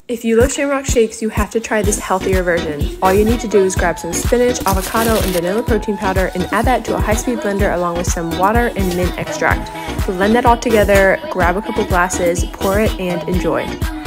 If you love shamrock shakes, you have to try this healthier version. All you need to do is grab some spinach, avocado, and vanilla protein powder and add that to a high-speed blender along with some water and mint extract. Blend that all together, grab a couple glasses, pour it, and enjoy.